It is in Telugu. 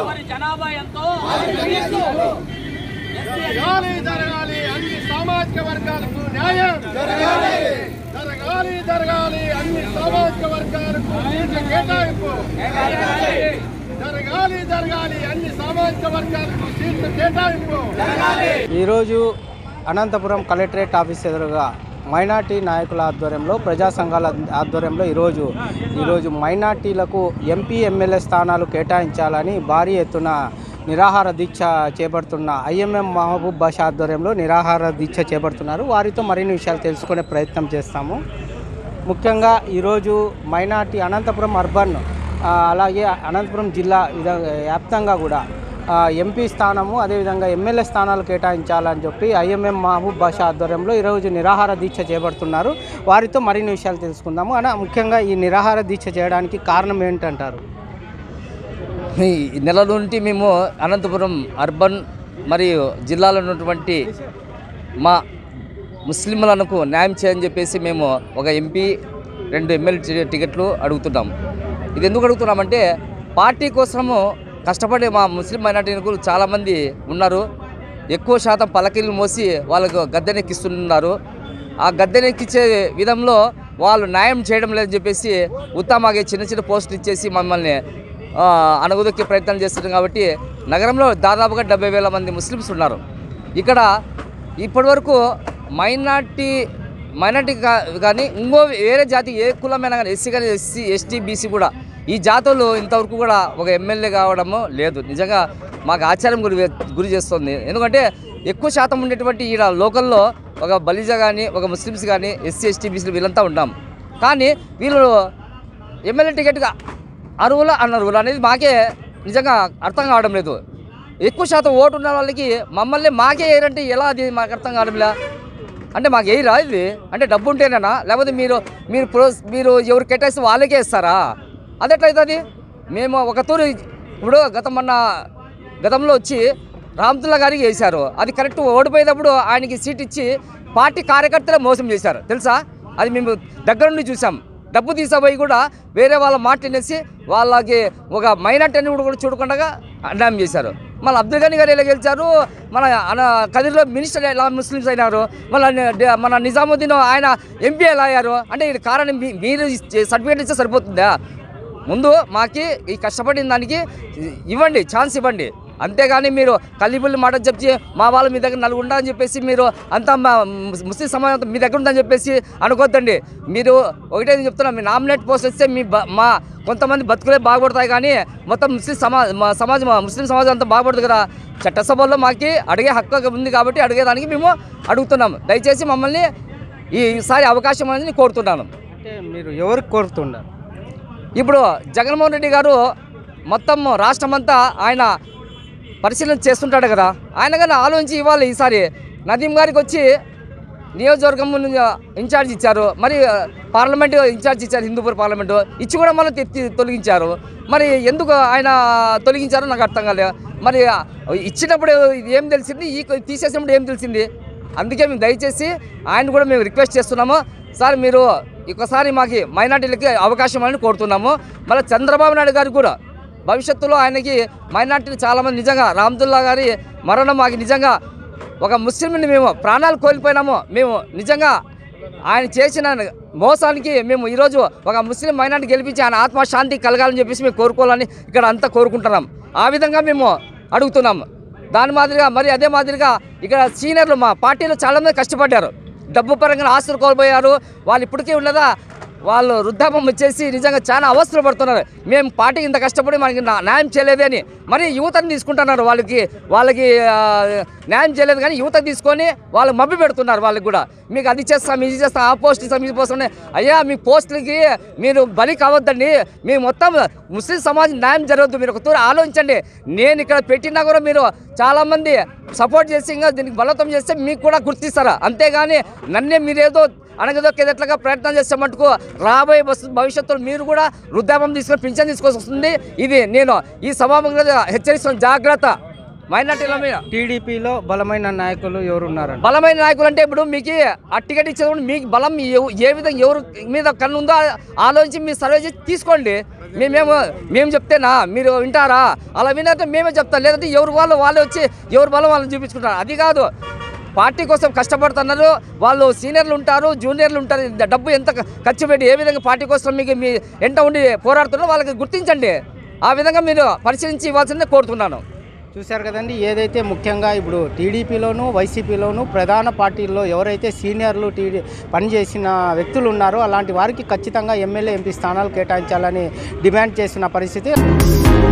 మరి జనాభా ఎంతో జరగాలి అన్ని సామాజిక వర్గాలకు న్యాయం జరగాలి అన్ని సామాజిక వర్గాలకు కేటాయింపు జరగాలి అన్ని సామాజిక వర్గాలకు సీట్ల కేటాయింపు. ఈరోజు అనంతపురం కలెక్టరేట్ ఆఫీస్ ఎదురుగా మైనార్టీ నాయకుల ఆధ్వర్యంలో ప్రజా సంఘాల ఆధ్వర్యంలో ఈరోజు మైనార్టీలకు ఎంపీ ఎమ్మెల్యే స్థానాలు కేటాయించాలని భారీ ఎత్తున నిరాహార దీక్ష చేపడుతున్న ఐఎంఎం మహబూబ్ బాషా ఆధ్వర్యంలో నిరాహార దీక్ష చేపడుతున్నారు. వారితో మరిన్ని విషయాలు తెలుసుకునే ప్రయత్నం చేస్తాము. ముఖ్యంగా ఈరోజు మైనార్టీ అనంతపురం అర్బన్ అలాగే అనంతపురం జిల్లా వ్యాప్తంగా కూడా ఎంపీ స్థానము అదేవిధంగా ఎమ్మెల్యే స్థానాలు కేటాయించాలని చెప్పి ఐఎంఎం మహబూబ్ బాషా ఆధ్వర్యంలో ఈరోజు నిరాహార దీక్ష చేపడుతున్నారు. వారితో మరిన్ని విషయాలు తెలుసుకుందాము. ముఖ్యంగా ఈ నిరాహార దీక్ష చేయడానికి కారణం ఏంటంటారు? ఈ నెల నుండి మేము అనంతపురం అర్బన్ మరియు జిల్లాలో ఉన్నటువంటి మా ముస్లింలకు న్యాయం చేయని చెప్పేసి మేము ఒక ఎంపీ 2 ఎమ్మెల్యే టికెట్లు అడుగుతున్నాం. ఇది ఎందుకు అడుగుతున్నామంటే పార్టీ కోసము కష్టపడే మా ముస్లిం మైనార్టీలు చాలామంది ఉన్నారు. ఎక్కువ శాతం పలకీలు మోసి వాళ్ళకు గద్దెనెక్కిస్తున్నారు. ఆ గద్దెనెక్కించే విధంలో వాళ్ళు న్యాయం చేయడం లేదని చెప్పేసి ఉత్తమాగే చిన్న పోస్టులు ఇచ్చేసి మమ్మల్ని అణగదొక్కే ప్రయత్నం చేస్తున్నారు. కాబట్టి నగరంలో దాదాపుగా 70,000 మంది ముస్లిమ్స్ ఉన్నారు. ఇక్కడ ఇప్పటివరకు మైనార్టీ కానీ ఇంకో వేరే జాతి ఏ కులమైనా కానీ ఎస్సీ కానీ ఎస్టీ బీసీ కూడా ఈ జాతులు ఇంతవరకు కూడా ఒక ఎమ్మెల్యే కావడము లేదు. నిజంగా మాకు ఆశ్చర్యం గురి చేస్తుంది. ఎందుకంటే ఎక్కువ శాతం ఉండేటువంటి ఈ లోకల్లో ఒక బలిజా కానీ ఒక ముస్లిమ్స్ కానీ ఎస్సీ ఎస్టీ బీసీలు వీళ్ళంతా ఉంటాం. కానీ వీళ్ళు ఎమ్మెల్యే టికెట్గా అర్హులా అనర్హులా అనేది మాకే నిజంగా అర్థం కావడం లేదు. ఎక్కువ శాతం ఓటు ఉన్న వాళ్ళకి మమ్మల్ని మాకే వేయరంటే ఎలా, అది మాకు అర్థం కావడంలే. అంటే మాకు వేయరా ఇది? అంటే డబ్బు ఉంటేనేనా, లేకపోతే మీరు ఎవరు కేటాయిస్తే వాళ్ళకే ఇస్తారా? అదెట్లయితుంది? మేము ఒక తూరు ఇప్పుడు గతంలో వచ్చి రామతుల్లా గారికి వేశారు. అది కరెక్ట్. ఓడిపోయేటప్పుడు ఆయనకి సీట్ ఇచ్చి పార్టీ కార్యకర్తలే మోసం చేశారు తెలుసా? అది మేము దగ్గర నుండి చూసాం. డబ్బు తీసిపోయి కూడా వేరే వాళ్ళ మాట వినేసి వాళ్ళకి ఒక మైనార్టీ అని కూడా చూడకుండా అన్యాయం చేశారు. మళ్ళీ అబ్దుల్ గనీ గారు ఎలా గెలిచారు, మన కదిరిలో మినిస్టర్ ఎలా ముస్లిమ్స్ అయినారు, మన నిజాముద్దీన్ ఆయన ఎంపీ ఎలా అయ్యారు? అంటే ఇది కారణం మీరు సర్టిఫికేట్ ఇస్తే సరిపోతుందా? ముందు మాకి ఈ కష్టపడిన దానికి ఇవ్వండి, ఛాన్స్ ఇవ్వండి. అంతేగాని మీరు కల్లిబుల్లి మాట చెప్పి మా వాళ్ళు మీ దగ్గర 4 ఉండాలని చెప్పేసి మీరు అంతా ముస్లిం సమాజం మీ దగ్గర ఉందని చెప్పేసి అనుకోద్దండి. మీరు ఒకటే చెప్తున్నా, మీ నామినేట్ పోస్ట్ వస్తే మా కొంతమంది బతుకులే బాగుపడతాయి, కానీ మొత్తం ముస్లిం సమాజం అంతా బాగుపడదు కదా. చట్టసభల్లో మాకు అడిగే హక్కు ఉంది కాబట్టి అడిగేదానికి మేము అడుగుతున్నాము. దయచేసి మమ్మల్ని ఈసారి అవకాశం అనేది కోరుతున్నాను. అంటే మీరు ఎవరికి కోరుతున్నారు? ఇప్పుడు జగన్మోహన్ రెడ్డి గారు మొత్తం రాష్ట్రమంతా ఆయన పరిశీలన చేస్తుంటాడు కదా, ఆయన కానీ ఆలోచించి ఇవ్వాలి. ఈసారి నదీం గారికి వచ్చి నియోజకవర్గం ఇన్ఛార్జ్ ఇచ్చారు, మరి పార్లమెంటు ఇన్ఛార్జ్ ఇచ్చారు, హిందూపూర్ పార్లమెంటు ఇచ్చి కూడా మళ్ళీ తొలగించారు. మరి ఎందుకు ఆయన తొలగించారో నాకు అర్థం కాలేదు. మరి ఇచ్చినప్పుడు ఏం తెలిసింది, తీసేసినప్పుడు ఏం తెలిసింది? అందుకే మేము దయచేసి ఆయన కూడా మేము రిక్వెస్ట్ చేస్తున్నాము, సార్ మీరు ఒకసారి మాకు మైనార్టీలకి అవకాశం అని కోరుతున్నాము. మళ్ళీ చంద్రబాబు నాయుడు గారికి కూడా భవిష్యత్తులో ఆయనకి మైనార్టీలు చాలామంది నిజంగా రామతుల్లా గారి మరణం మాకు నిజంగా ఒక ముస్లింని మేము ప్రాణాలు కోల్పోయినాము. మేము నిజంగా ఆయన చేసిన మోసానికి మేము ఈరోజు ఒక ముస్లిం మైనార్టీ గెలిపించి ఆయన ఆత్మశాంతి కలగాలని చెప్పేసి మేము కోరుకోవాలని ఇక్కడ అంతా కోరుకుంటున్నాం. ఆ విధంగా మేము అడుగుతున్నాము. దాని మాదిరిగా మరి అదే మాదిరిగా ఇక్కడ సీనియర్లు మా పార్టీలో చాలామంది కష్టపడ్డారు, డబ్బు పరంగా ఆస్తులు కోల్పోయారు. వాళ్ళు ఇప్పటికీ ఉన్నదా వాళ్ళు వృద్ధాపం వచ్చేసి నిజంగా చాలా అవస్థలు పడుతున్నారు. మేము పార్టీకి ఇంత కష్టపడి మనకి న్యాయం చేయలేదే అని మరి యువతను తీసుకుంటున్నారు. వాళ్ళకి న్యాయం చేయలేదు కానీ యువత తీసుకొని వాళ్ళు మభ్య పెడుతున్నారు. వాళ్ళకి కూడా మీకు అది చేస్తాం ఇది చేస్తాం, ఆ పోస్ట్ ఇస్తాం ఈ పోస్ట్. అయ్యా మీ పోస్టులకి మీరు బలి కావద్దండి. మీ మొత్తం ముస్లిం సమాజం న్యాయం జరగద్దు. మీరు ఒక తూరు ఆలోచించండి. నేను ఇక్కడ పెట్టినా కూడా మీరు చాలామంది సపోర్ట్ చేసి ఇంకా దీనికి బలవంతం చేస్తే మీకు కూడా గుర్తిస్తారా? అంతేగాని నన్నే మీరేదో అనగదొక్కేదట్లుగా ప్రయత్నం చేస్తే మటుకు రాబోయే భవిష్యత్తులో మీరు కూడా వృద్ధాపం తీసుకొని పింఛన్ తీసుకోవాల్సి వస్తుంది. ఇది నేను ఈ సభాముఖంగా హెచ్చరిస్తున్న జాగ్రత్త. మైనార్టీల మీద టీడీపీలో బలమైన నాయకులు ఎవరున్నారు? బలమైన నాయకులు అంటే ఇప్పుడు మీకు ఆ టికెట్ ఇచ్చేటప్పుడు మీకు బలం ఏ విధంగా ఎవరి మీద కన్ను ఉందో ఆలోచించి మీరు సర్వే చేసి తీసుకోండి. మేము చెప్తేనా మీరు వింటారా? అలా వినంటే మేమే చెప్తాం, లేదంటే ఎవరు వాళ్ళే వచ్చి ఎవరు బలం వాళ్ళని చూపించుకుంటారు. అది కాదు, పార్టీ కోసం కష్టపడుతున్నారు వాళ్ళు, సీనియర్లు ఉంటారు, జూనియర్లు ఉంటారు. డబ్బు ఎంత ఖర్చు పెట్టి ఏ విధంగా పార్టీ కోసం మీకు మీ ఎంట ఉండి పోరాడుతున్నారో వాళ్ళకి గుర్తించండి. ఆ విధంగా మీరు పరిశీలించి ఇవ్వాల్సిందే కోరుతున్నాను. చూశారు కదండి, ఏదైతే ముఖ్యంగా ఇప్పుడు టీడీపీలోను వైసీపీలోను ప్రధాన పార్టీల్లో ఎవరైతే సీనియర్లు పనిచేసిన వ్యక్తులు ఉన్నారో అలాంటి వారికి ఖచ్చితంగా ఎమ్మెల్యే ఎంపీ స్థానాలు కేటాయించాలని డిమాండ్ చేసిన పరిస్థితి.